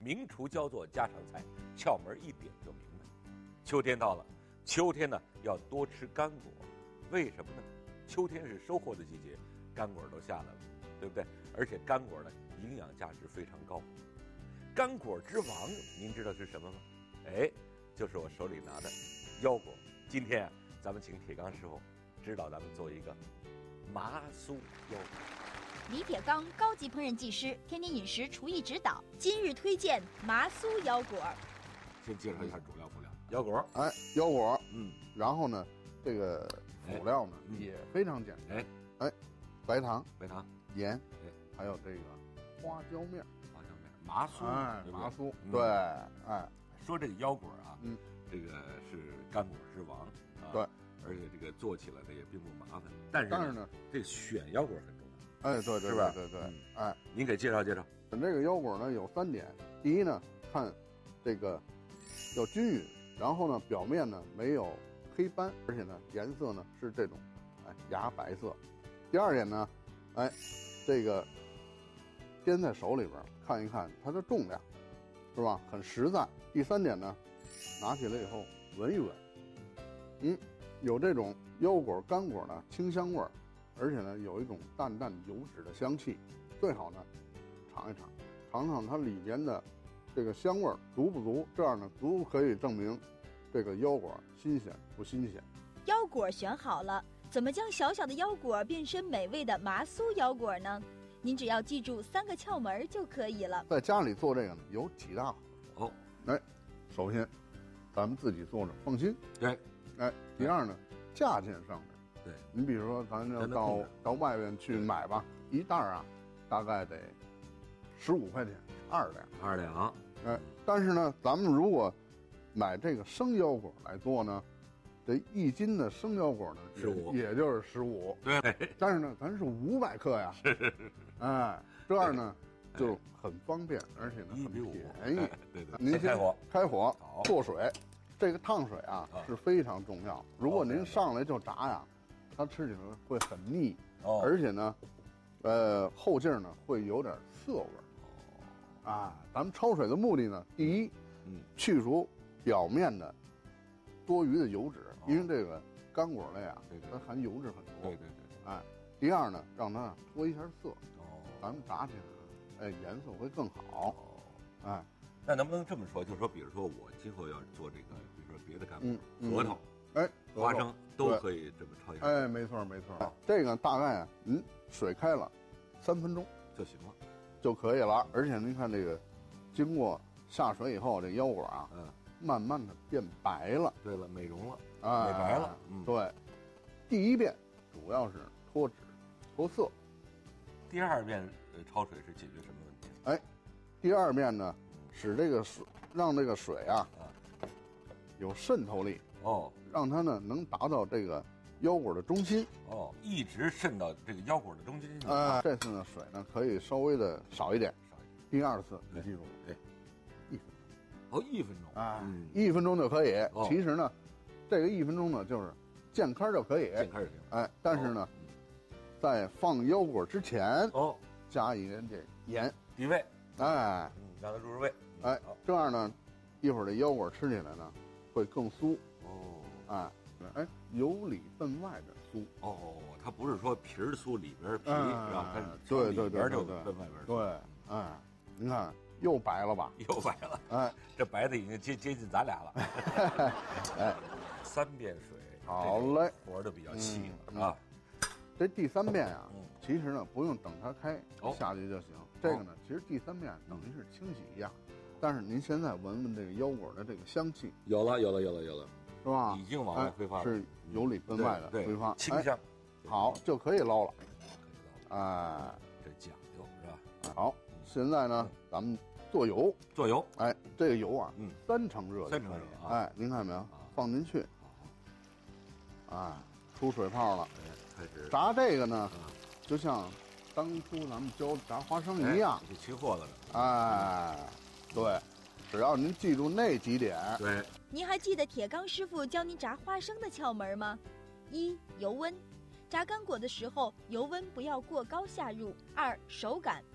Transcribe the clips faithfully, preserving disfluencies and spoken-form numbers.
名厨教做家常菜，窍门一点就明白。秋天到了，秋天呢要多吃干果，为什么呢？秋天是收获的季节，干果都下来了，对不对？而且干果呢营养价值非常高。干果之王，您知道是什么吗？哎，就是我手里拿的腰果。今天啊，咱们请铁刚师傅指导咱们做一个麻酥腰果。 李铁刚，高级烹饪技师，天天饮食厨艺指导，今日推荐麻酥腰果。 先介绍一下主料辅料，腰果， 哎，腰果， 嗯， 然后呢，这个辅料呢、 哎、 也非常简单， 哎， 哎，白糖、 白糖、 盐， 哎， 还有这个花椒面， 花椒面，麻酥， 哎， 对对麻酥， 嗯、 对，哎， 说这个腰果啊， 嗯， 这个是干果之王，啊、 对， 而且这个做起来呢也并不麻烦，但是但是呢， 这个选腰果很重要， 哎，对对是吧？ 对对对， 嗯、 哎， 您给介绍介绍。 这个腰果呢有三点，第一呢，看这个要均匀，然后呢表面呢没有黑斑，而且呢颜色呢是这种哎芽白色。第二点呢，哎，这个掂在手里边看一看它的重量，是吧？很实在。第三点呢，拿起来以后闻一闻，嗯，有这种腰果干果的清香味儿，而且呢有一种淡淡油脂的香气。最好呢尝一尝，尝尝它里边的这个香味儿足不足，这样呢足可以证明这个腰果新鲜不新鲜。 腰果选好了，怎么将小小的腰果变身美味的麻酥腰果呢？您只要记住三个窍门就可以了。 在家里做这个呢有几大好处。哦， 哎，首先咱们自己做着放心。 对， 哎，第二呢，价钱上面， 对， 你比如说咱要到到外边去买吧，一袋啊，大概得十五块钱，二两， 二两。 哎，但是呢，咱们如果买这个生腰果来做呢，这一斤的生腰果呢， 十五， 也就是十五。 对， 但是呢，咱是五百克呀。 是是是。 哎，这样呢就很方便，而且呢很便宜。 对对。 您开火， 开火做水，这个烫水啊是非常重要。如果您上来就炸呀，它吃起来会很腻，而且呢，呃，后劲儿呢会有点涩味儿。啊，咱们焯水的目的呢，第一， 嗯， 去除表面的多余的油脂，因为这个干果类啊，它含油脂很多。 对对对。 哎，第二呢，让它脱一下色。 哦。 咱们炸起来，哎，颜色会更好。 哦。 哎， 那能不能这么说？就是说，比如说我今后要做这个，比如说别的干果， 嗯、 核桃， 哎， 花生都可以这么焯一下。 哎，没错没错。这个大概啊，嗯，水开了三分钟就行了。 就可以了，而且您看这个，经过下水以后，这腰果啊， 嗯， 慢慢的变白了。 对了，美容了， 啊、 美白了。 嗯，对。第一遍主要是脱脂、脱色。 第二遍呃焯水是解决什么问题？ 哎，第二遍呢，使这个水让这个水啊， 啊有渗透力哦， 让它呢能达到这个腰果的中心哦，一直渗到这个腰果的中心去。 啊、呃，这次呢水呢可以稍微的少一点， 少一点。 第二次你记住了， 哎， 一分钟。哦，一分钟啊， 嗯， 一分钟就可以。 哦、 其实呢，这个一分钟呢就是见开就可以， 见开就行。 哎，但是呢， 哦、 在放腰果之前哦， 加一点点盐提味， 哎， 嗯，让它入入味。 哎，这样呢，一会儿这腰果吃起来呢会更酥。 哦， 哎。哎，由里奔外的酥哦，它不是说皮儿酥里边皮， 哎、 是吧？它对对对， 就奔外边对，哎，您看又白了吧？ 又白了， 哎， 这白的已经接接近咱俩了。 哎， 三遍水， 好嘞， 活的比较细了、 嗯、 啊。 这第三遍啊， 嗯、 其实呢不用等它开、 哦、 下去就行。这个呢，其实第三遍等于是清洗一样，但是您现在闻闻这个腰果的这个香气， 有了，有了，有了，有了。 是吧？ 已经往外挥发了， 哎、是由里奔外的挥发， 清香、 哎。好，就可以捞了。 可以捞了。 哎， 这讲究是吧？ 好，现在呢，嗯、咱们做油。 做油。 哎，这个油啊， 嗯， 三成热。 三成热啊。 哎，您看没有？放进去。啊，出水泡了。 哎，开始炸这个呢，就像当初咱们教炸花生一样， 就起货了。 哎，对。只要您记住那几点， 对。 您还记得铁刚师傅教您炸花生的窍门吗？一、油温，炸干果的时候油温不要过高下入。二、手感，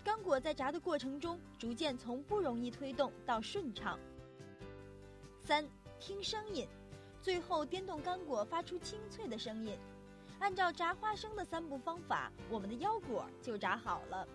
干果在炸的过程中，逐渐从不容易推动到顺畅。三、听声音，最后颠动干果发出清脆的声音。按照炸花生的三步方法，我们的腰果就炸好了。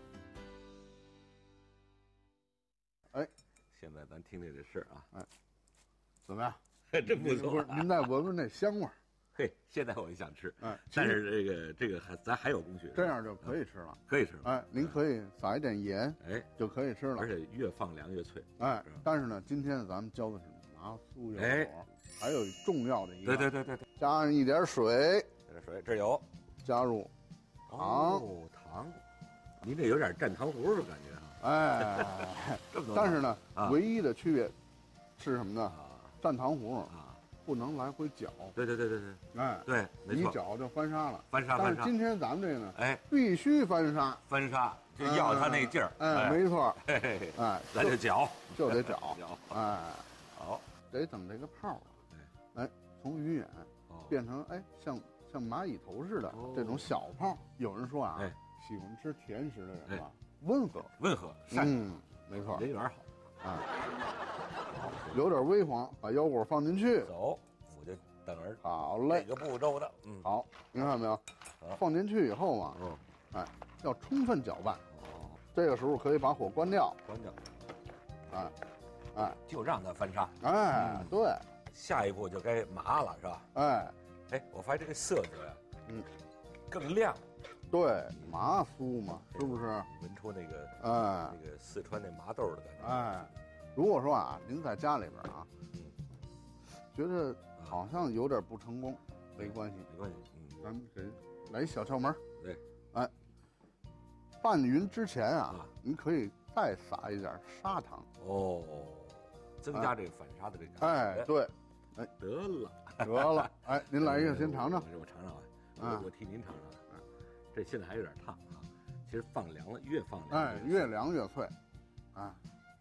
哎， 现在咱听听这事儿啊， 哎，怎么样？ 真不错、 啊。您再闻闻那香味儿。 嘿，现在我就想吃。 哎， 但是这个这个还咱还有工序， 这样就可以吃了。 可以吃了。 哎，您可以撒一点盐， 哎， 就可以吃了。 而且越放凉越脆。 哎，但是呢，今天咱们教的是麻酥腰果， 哎， 还有重要的一个， 对对对对对， 加上一点水， 加点水，这有， 加入糖， 哦、糖，您这有点蘸糖糊的感觉啊。 哎， 这么多。 但是呢， 啊、 唯一的区别是什么呢？ 啊、 蘸糖糊啊， 不能来回搅。 对对对对对， 哎， 对， 一搅就翻沙了。 翻沙翻沙。 但是今天咱们这个呢， 哎， 必须翻沙。 翻沙就要它那劲儿。 哎，哎没错。 嘿嘿嘿， 哎， 咱就搅， 就得搅。 搅。 哎， 好， 得等这个泡啊，哎，从鱼眼变成哎像像蚂蚁头似的这种小泡。有人说啊， 哎， 喜欢吃甜食的人吧，温和， 温和，善， 嗯，没错， 人缘好。 啊，有点微黄，把腰果放进去。 走，我就等着。 好嘞， 这个步骤的，嗯， 好，您看到没有？放进去以后啊， 嗯， 哎，要充分搅拌。 哦， 这个时候可以把火关掉， 关掉。 哎，哎， 就让它翻沙。 哎，对。 下一步就该麻了，是吧？ 哎， 哎，我发现这个色泽呀， 嗯， 更亮。 对，麻酥嘛，是不是？ 闻出那个哎， 那个四川那麻豆的感觉。 哎，如果说啊，您在家里边啊，觉得好像有点不成功，没关系， 没关系，嗯， 咱们给来一小窍门。 对， 哎，拌匀之前啊，您可以再撒一点砂糖。 哦，增加这个反沙的这个感觉。 哎，对，哎， 得了， 得了，哎，您来一个，先尝尝。 我尝尝啊，我我替您尝尝。这现在还有点烫啊，其实放凉了，越放凉， 哎，越凉越脆，哎，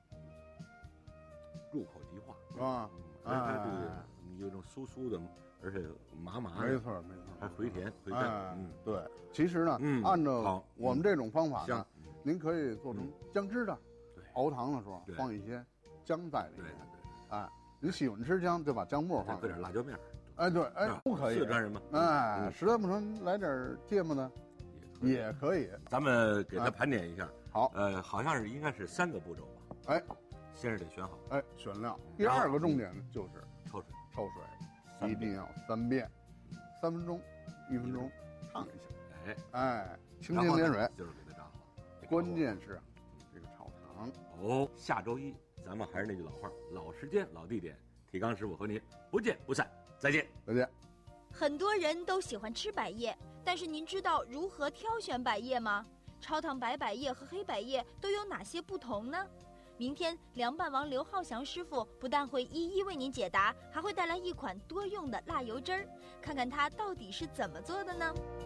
入口即化， 是吧？ 而且它这个有一种酥酥的，而且麻麻的， 没错没错， 还回甜回甘。嗯， 对。其实呢，按照我们这种方法呢，您可以做成姜汁的，熬汤的时候放一些姜在里面。哎，你喜欢吃姜，就把姜末放， 搁点辣椒面。 哎，对，哎，都可以。 四川人嘛， 哎，实在不成来点芥末呢。也可以， 咱们给它盘点一下。 好， 呃，好像是应该是三个步骤吧。 哎， 先是得选好， 哎，选料。第二个重点就是抽水， 抽水，一定要三遍，三分钟，一分钟，烫一下。 哎哎，清清点水， 就是给它炸好。 关键是这个炒糖。 哦，下周一咱们还是那句老话，老时间老地点，铁刚师傅和您不见不散，再见， 再见。 很多人都喜欢吃百叶，但是您知道如何挑选百叶吗？超糖白百叶和黑百叶都有哪些不同呢？明天凉拌王刘浩翔师傅不但会一一为您解答，还会带来一款多用的辣油汁儿，看看它到底是怎么做的呢？